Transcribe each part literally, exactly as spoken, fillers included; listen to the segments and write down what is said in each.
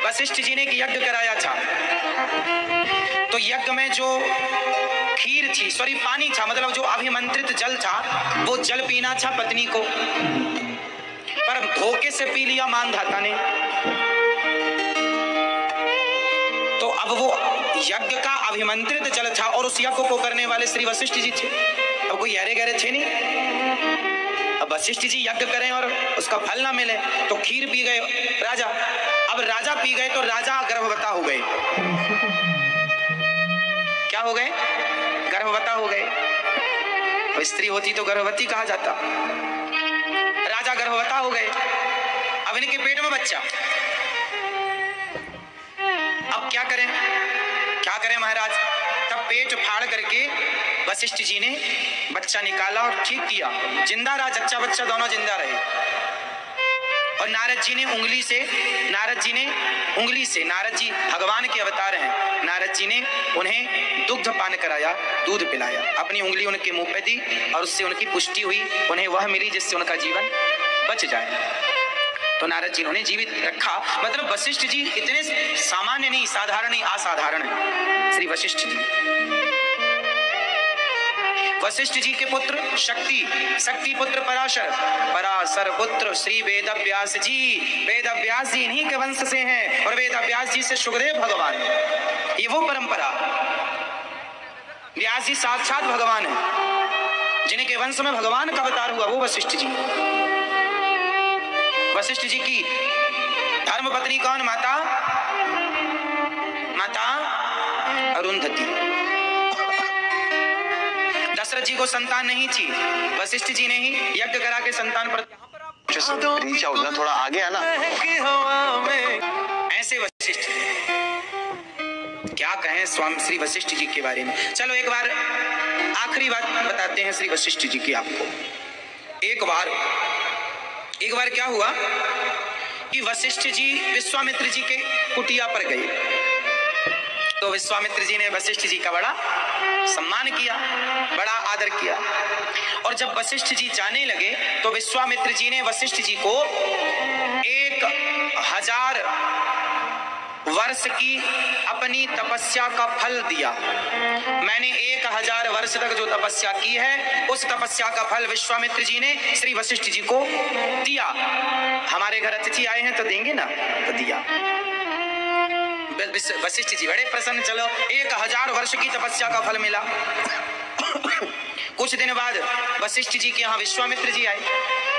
वशिष्ठ जी ने एक यज्ञ कराया था, तो यज्ञ में जो खीर थी, सॉरी पानी था, मतलब जो अभिमंत्रित जल था, वो जल पीना था पत्नी को, पर धोखे से पी लिया मानधाता ने। तो अब वो यज्ञ का अभिमंत्रित जल था और उस यज्ञ को करने वाले श्री वशिष्ठ जी थे। अब कोई गहरे गहरे थे नहीं। अब वशिष्ठ जी यज्ञ करें और उसका फल ना मिले, तो खीर पी गए राजा। अब राजा पी गए तो राजा गर्भवता हो गए। क्या हो गए? गर्भवता हो गए। तो स्त्री होती तो गर्भवती कहा जाता। राजा गर्भवता हो गए। अब इनके पेट में बच्चा। अब क्या करें, क्या करें महाराज? तब पेट फाड़ करके वशिष्ठ जी ने बच्चा निकाला और ठीक किया, जिंदा रहा, जच्चा बच्चा दोनों जिंदा रहे। और नारद जी ने उंगली से, नारद जी ने उंगली से, नारद जी भगवान के अवतार हैं, नारद जी ने उन्हें दुग्ध पान कराया, दूध पिलाया, अपनी उंगली उनके मुंह पे दी और उससे उनकी पुष्टि हुई, उन्हें वह मिली जिससे उनका जीवन बच जाए। तो नारद जी ने जीवित रखा। मतलब वशिष्ठ जी इतने सामान्य नहीं, साधारण नहीं, असाधारण है श्री वशिष्ठ जी। वशिष्ठ जी के पुत्र शक्ति, शक्ति पुत्र पराशर, पराशर पुत्र श्री वेद व्यास जी, वेद व्यास जी इन्हीं के वंश से हैं और वेद व्यास जी से सुखदेव भगवान, ये वो परंपरा। व्यास जी साक्षात भगवान है, जिनके वंश में भगवान का अवतार हुआ, वो वशिष्ठ जी। वशिष्ठ जी की धर्म पत्नी कौन? माता माता अरुंधति। दशरथ जी को संतान नहीं थी, वशिष्ठ जी ने ही यज्ञ करा के संतान पर रीच आउट ना, थोड़ा आगे आना। ऐसे वशिष्ठ, क्या कहें स्वामी श्री वशिष्ठ जी के बारे में। चलो एक बार आखिरी बात बताते हैं श्री वशिष्ठ जी की आपको। एक बार एक बार क्या हुआ कि वशिष्ठ जी विश्वामित्र जी के कुटिया पर गए, तो विश्वामित्र जी ने वशिष्ठ जी का बड़ा सम्मान किया, बड़ा आदर किया। और जब वशिष्ठ जी जाने लगे तो विश्वामित्र जी ने वशिष्ठ जी को एक हजार वर्ष की अपनी तपस्या का फल दिया। मैंने एक हजार वर्ष तक जो तपस्या की है, उस तपस्या का फल विश्वामित्र जी ने श्री वशिष्ठ जी को दिया। हमारे घर अतिथि आए हैं तो देंगे ना, तो दिया। वशिष्ठ जी बड़े प्रसन्न, चलो एक हजार वर्ष की तपस्या का फल मिला। कुछ दिन बाद वशिष्ठ जी के यहाँ विश्वामित्र जी आए,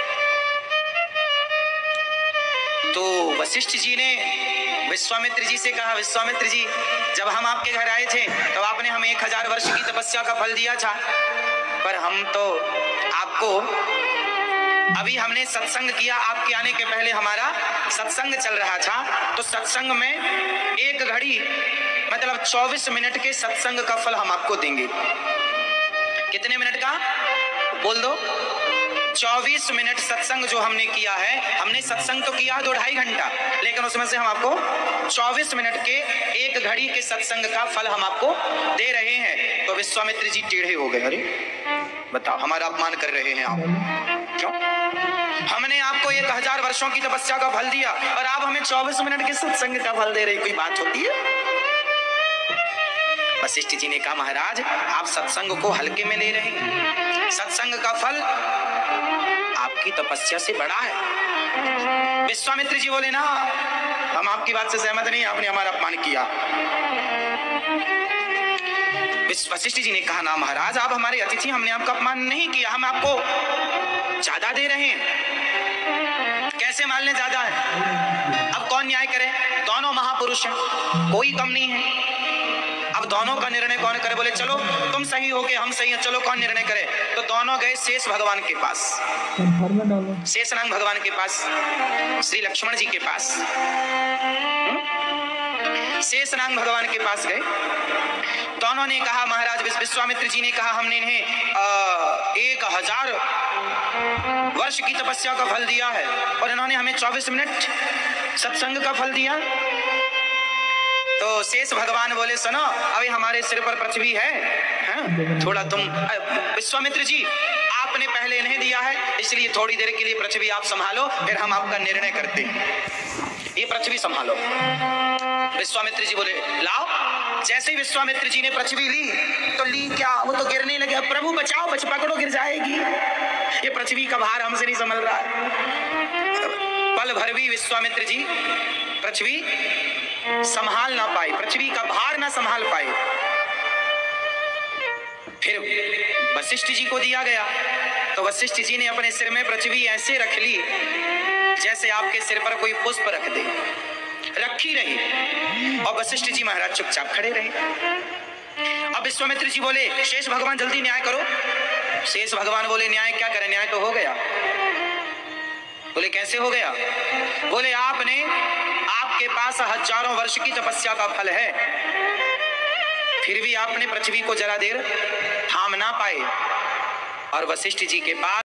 तो वशिष्ठ जी ने विश्वामित्र जी से कहा, विश्वामित्र जी जब हम आपके घर आए थे तो आपने हमें एक हजार वर्ष की तपस्या का फल दिया था, पर हम तो आपको, अभी हमने सत्संग किया, आपके आने के पहले हमारा सत्संग चल रहा था, तो सत्संग में एक घड़ी मतलब चौबीस मिनट के सत्संग का फल हम आपको देंगे। कितने मिनट का? बोल दो। चौबीस मिनट सत्संग जो हमने किया है, हमने सत्संग तो किया दो ढाई घंटा, लेकिन उसमें से हम आपको चौबीस मिनट के एक घड़ी के सत्संग का फल हम आपको दे रहे हैं। तो विश्वामित्र जी टेढ़े हो गए, अरे बताओ हमारा अपमान कर रहे हैं आप, क्यों? हमने आपको एक हजार वर्षों की तपस्या का फल दिया और आप हमें चौबीस मिनट के सत्संग का फल दे रहे, कोई बात होती है? वशिष्ठ जी ने कहा, महाराज आप सत्संग को हल्के में ले रहे हैं, सत्संग का फल आपकी तपस्या से बड़ा है। विश्वामित्र जी बोले, ना हम आपकी बात से सहमत नहीं, आपने हमारा अपमान किया। वशिष्ठ जी ने कहा, ना महाराज आप हमारे अतिथि, हमने आपका अपमान नहीं किया, हम आपको ज्यादा दे रहे हैं। कैसे मान लें ज्यादा है? अब कौन न्याय करे? दोनों महापुरुष हैं, कोई कम नहीं है। अब दोनों का निर्णय कौन करे? बोले चलो तुम सही हो के हम सही हैं, चलो कौन निर्णय करे? तो दोनों गए शेष भगवान के पास, शेषनाग भगवान के पास, श्री लक्ष्मण जी के पास। शेषनाग भगवान के पास गए, दोनों ने कहा, महाराज विश्वामित्र जी ने कहा हमने इन्हें एक हजार वर्ष की तपस्या का फल दिया है और इन्होंने हमें चौबीस मिनट सत्संग का फल दिया। तो शेष भगवान बोले, सुनो अभी हमारे सिर पर पृथ्वी है, है? थोड़ा तुम, विश्वामित्र जी आपने पहले इन्हें दिया है, इसलिए थोड़ी देर के लिए पृथ्वी आप संभालो, फिर हम आपका निर्णय करते हैं। ये पृथ्वी संभालो। विश्वामित्र जी बोले लाओ। जैसे ही विश्वामित्र जी ने पृथ्वी ली तो ली क्या, वो तो गिरने लगे। प्रभु बचाओ, बच पकड़ो, गिर जाएगी। ये पृथ्वी का भार हमसे नहीं संभल रहा है। पल भर भी विश्वामित्र जी पृथ्वी संभाल ना पाए, पृथ्वी का भार ना संभाल पाए। फिर वशिष्ठ जी को दिया गया तो वशिष्ठ जी ने अपने सिर में पृथ्वी ऐसे रख ली जैसे आपके सिर पर कोई पुष्प रख दे, रखी रही। और वशिष्ठ जी महाराज चुपचाप खड़े रहे। अब विश्वामित्र जी बोले शेष भगवान जल्दी न्याय करो। शेष भगवान बोले न्याय क्या करें, न्याय तो हो गया। बोले कैसे हो गया? बोले आपने, आपके पास हजारों वर्ष की तपस्या का फल है, फिर भी आपने पृथ्वी को जरा देर थाम ना पाए। और वशिष्ठ जी के पास